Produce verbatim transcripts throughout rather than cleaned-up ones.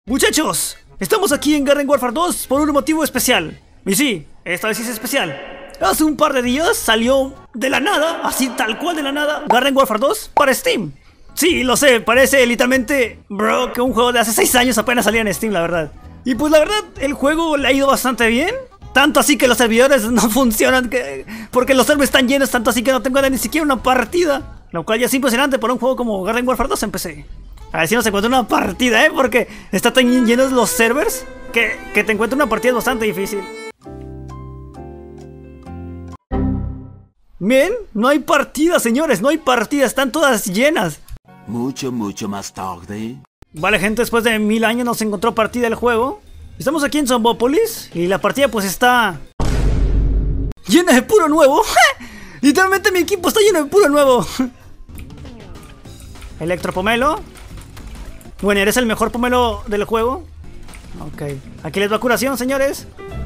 Muchachos, estamos aquí en Garden Warfare dos por un motivo especial. Y sí, esta vez sí es especial. Hace un par de días salió de la nada, así tal cual de la nada, Garden Warfare dos para Steam. Sí, lo sé, parece literalmente, bro, que un juego de hace seis años apenas salía en Steam, la verdad. Y pues la verdad, el juego le ha ido bastante bien. Tanto así que los servidores no funcionan, que, porque los servers están llenos, tanto así que no tengo ni siquiera una partida. Lo cual ya es impresionante para un juego como Garden Warfare dos en P C. A ver si nos encuentra una partida, ¿eh? Porque está tan llenos los servers que, que te encuentra una partida es bastante difícil. Bien, no hay partida, señores, no hay partida, están todas llenas. Mucho, mucho más tarde. Vale, gente, después de mil años nos encontró partida el juego. Estamos aquí en Zombópolis y la partida pues está llena de puro nuevo. Literalmente mi equipo está lleno de puro nuevo. Electropomelo. Bueno, ¿eres el mejor pomelo del juego? Ok, aquí les va curación, señores.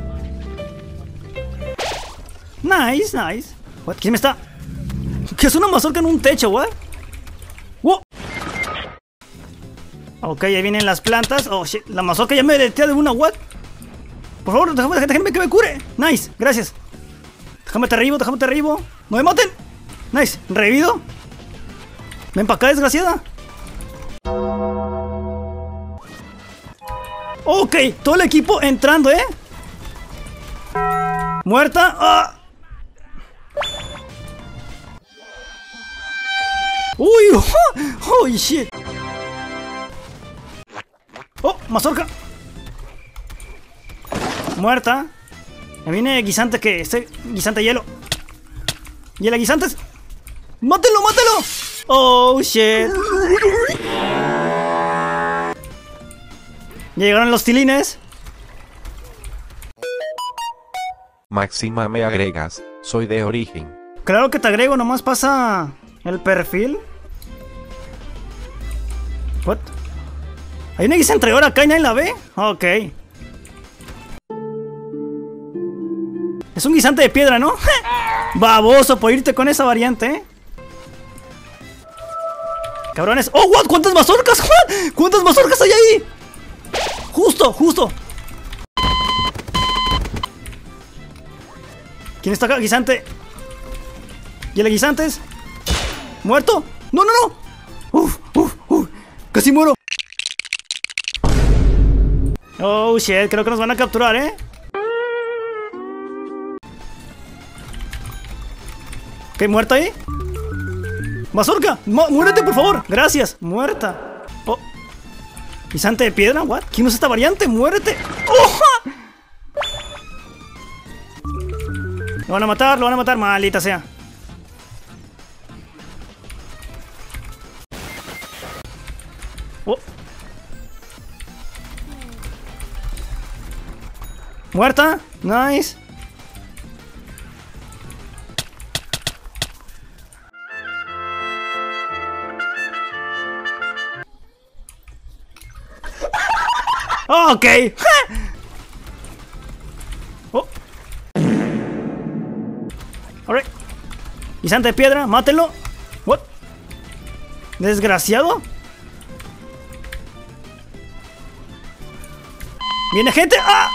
Nice, nice. What? ¿Quién me está? ¿Qué es una mazorca en un techo, what? Wow. Ok, ahí vienen las plantas. Oh, shit, la mazorca ya me detea de una, what? Por favor, déjame, déjame que me cure. Nice, gracias. Déjame te revivo, déjame te revivo. No me maten. Nice, revivido. Ven para acá, desgraciada. Ok, todo el equipo entrando, ¿eh? Muerta. Ah. Uy, oh, oh, shit. Oh, mazorca. Muerta. Me viene guisante que este guisante hielo. Hiela guisantes. ¡Mátelo, mátelo! Oh, shit. Ya llegaron los tilines. Máxima, me agregas, soy de origen. Claro que te agrego, nomás pasa el perfil. What? ¿Hay una guisante ahora acá y nadie la ve? Ok. Es un guisante de piedra, ¿no? Baboso por irte con esa variante, ¿eh? Cabrones. ¡Oh, what! ¿Cuántas mazorcas? What? ¿Cuántas mazorcas hay ahí? Justo, justo. ¿Quién está acá? Guisante. ¿Y el guisantes? ¿Muerto? ¡No, no, no! ¡Uf, uf, uf! ¡Casi muero! Oh, shit. Creo que nos van a capturar, ¿eh? ¿Qué? ¿Muerta ahí? ¡Mazorca! ¡Muérete, por favor! ¡Gracias! ¡Muerta! Oh. ¿Guisante de piedra? ¿What? ¿Quién usa esta variante? ¡Muérete! ¡Oh! Lo van a matar, lo van a matar, maldita sea. Oh. Muerta, nice. Ok. Oh. Alright. Guisante de piedra, mátelo. What? Desgraciado. Viene gente. ¡Ah!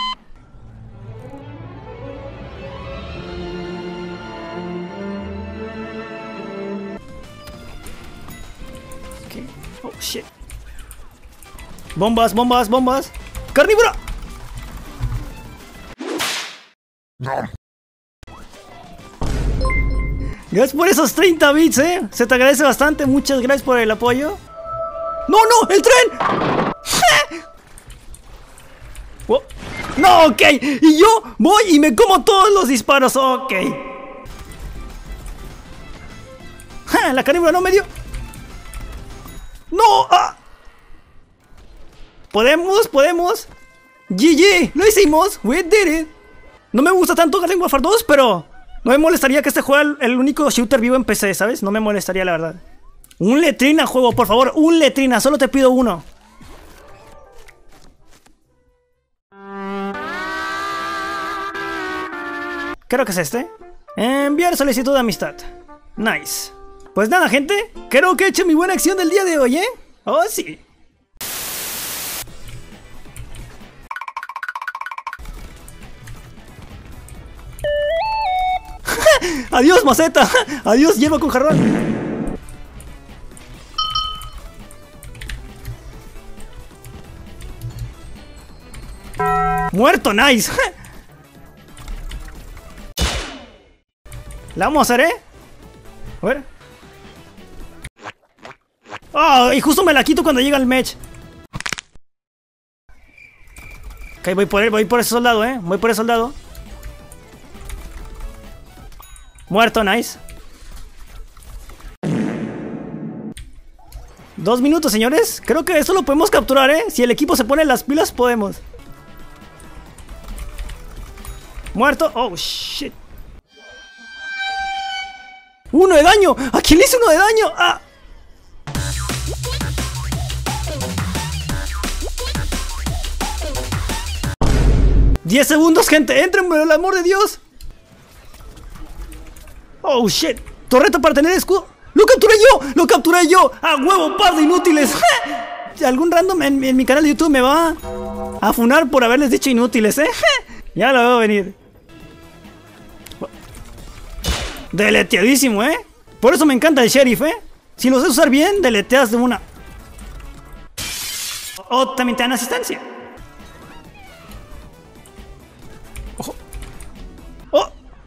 Okay. Oh shit. Bombas, bombas, bombas. ¡Carnívora! No. Gracias por esos treinta bits, eh. Se te agradece bastante. Muchas gracias por el apoyo. ¡No, no! ¡El tren! Oh. ¡No, ok! Y yo voy y me como todos los disparos. Ok. ¡Ja! La carnívora no me dio. ¡No! ¡Ah! Podemos, podemos. G G, lo hicimos. We did it. No me gusta tanto Garden Warfare dos, pero no me molestaría que este fuera el, el único shooter vivo en P C, ¿sabes? No me molestaría, la verdad. Un letrina, juego, por favor. Un letrina, solo te pido uno. Creo que es este. Enviar solicitud de amistad. Nice. Pues nada, gente, creo que he hecho mi buena acción del día de hoy, ¿eh? Oh, sí. Adiós, maceta. Adiós, hierba con jarrón. Muerto, nice. La vamos a hacer, ¿eh? A ver. Oh, y justo me la quito cuando llega el match. Ok, voy por él, voy por ese soldado, ¿eh? Voy por ese soldado. Muerto, nice. Dos minutos, señores. Creo que esto lo podemos capturar, ¿eh? Si el equipo se pone las pilas, podemos. Muerto. Oh, shit. Uno de daño. ¿A quién le hice uno de daño? Ah. Diez segundos, gente. Entren, por el amor de Dios. Oh, shit. Torreta para tener escudo. ¡Lo capturé yo! ¡Lo capturé yo! ¡A huevo, par de inútiles! Algún random en, en mi canal de YouTube me va a funar por haberles dicho inútiles, ¿eh? Ya lo veo venir. Deleteadísimo, ¿eh? Por eso me encanta el sheriff, ¿eh? Si lo sé usar bien, deleteas de una. O también te dan asistencia. Ojo. Oh.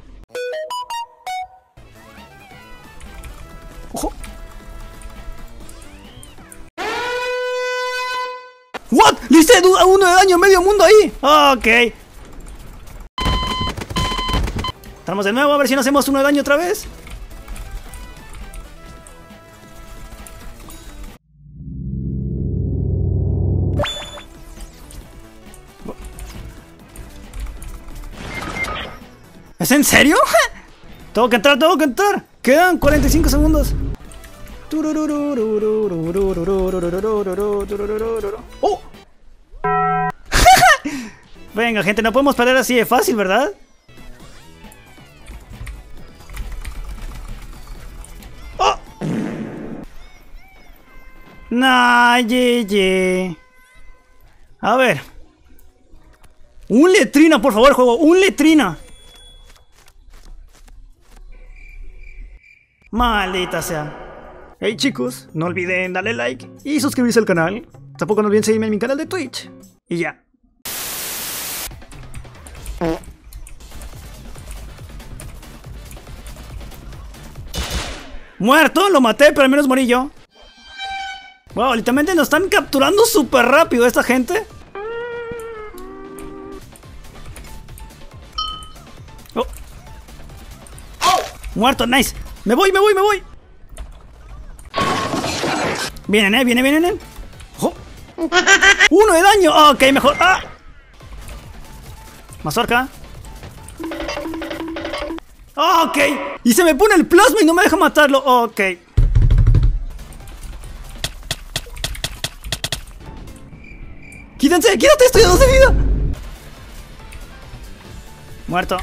Ojo. What? Le hice a uno de daño a medio mundo ahí. Ok. Estamos de nuevo, a ver si no hacemos uno de daño otra vez. ¿Es en serio? Tengo que entrar, tengo que entrar. Quedan cuarenta y cinco segundos. ¡Oh! Venga, gente, no podemos perder así de fácil, ¿verdad? ¡Oh! Nah, ye, ye. A ver. Un letrina, por favor, juego. Un letrina. Maldita sea. Hey chicos, no olviden darle like y suscribirse al canal. Tampoco no olviden seguirme en mi canal de Twitch. Y ya. Muerto, lo maté, pero al menos morí yo. Wow, literalmente nos están capturando súper rápido esta gente. Oh. Muerto, nice. Me voy, me voy, me voy. Vienen, eh, vienen, vienen, eh. Oh. Uno de daño. Oh, ok, mejor. Ah. Mazorca. Oh, ok. Y se me pone el plasma y no me deja matarlo. Oh, ok. Quítense, quítate, estoy a dos de vida. Muerto.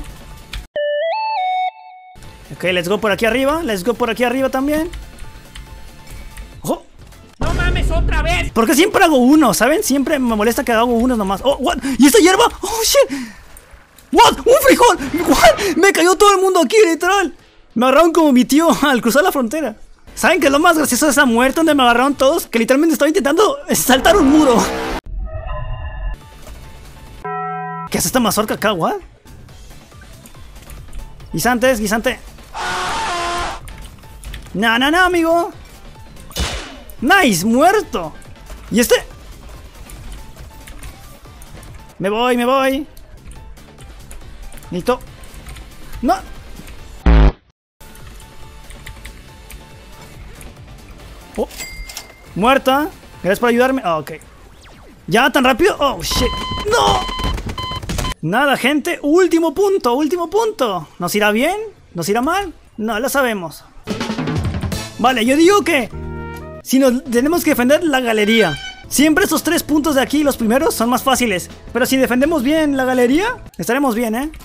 Ok, let's go por aquí arriba. Let's go por aquí arriba también. ¡Oh! ¡No mames, otra vez! Porque siempre hago uno, ¿saben? Siempre me molesta que hago uno nomás. ¡Oh, what! ¿Y esta hierba? ¡Oh, shit! ¿What? ¡Un frijol! ¿What? Me cayó todo el mundo aquí, literal. Me agarraron como mi tío al cruzar la frontera. ¿Saben qué es lo más gracioso de esa muerte donde me agarraron todos? Que literalmente estaba intentando saltar un muro. ¿Qué hace esta mazorca acá, what? Guisantes, guisante. No, no, no, amigo. Nice, muerto. ¿Y este? Me voy, me voy. Listo. No. Oh. Muerta. Gracias por ayudarme. Oh, ok. ¿Ya tan rápido? Oh, shit. No. Nada, gente. Último punto, último punto. ¿Nos irá bien? ¿Nos irá mal? No lo sabemos. Vale, yo digo que si nos tenemos que defender la galería. Siempre esos tres puntos de aquí, los primeros, son más fáciles. Pero si defendemos bien la galería, estaremos bien, ¿eh?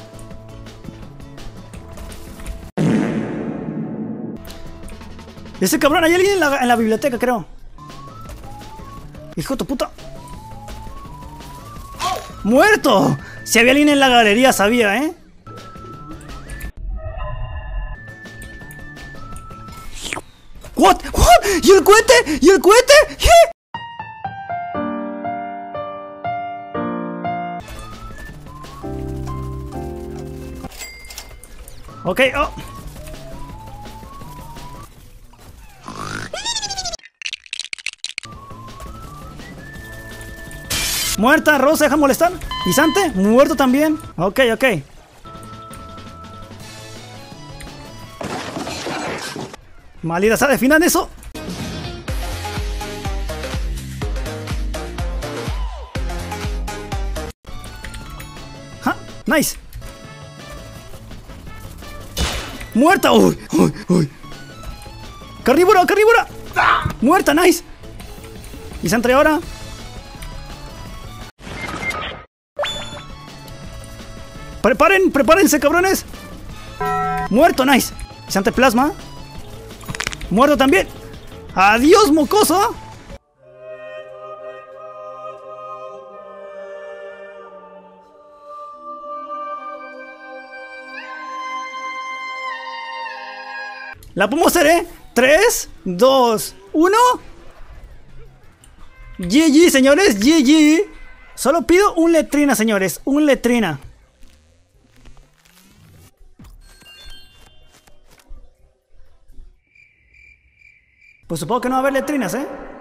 Ese cabrón, hay alguien en la, en la biblioteca, creo. Hijo de tu puta. ¡Muerto! Si había alguien en la galería, sabía, ¿eh? ¿Y el cohete? ¿Qué? Ok, oh. Muerta, Rosa, deja molestar. ¿Y Sante? Muerto también. Ok, ok. Maldita, ¿sabes? Definan eso. ¡Ja! Nice. Muerta. Uy, uy, uy. Carnívora, carnívora. Muerta, nice. ¿Y Sante ahora? Preparen, prepárense, cabrones. Muerto, nice. ¿Y Sante plasma? Muerto también. Adiós, mocoso. La podemos hacer, ¿eh? tres, dos, uno. G G, señores. G G. Solo pido un letrina, señores. Un letrina. Pues supongo que no va a haber letrinas, ¿eh?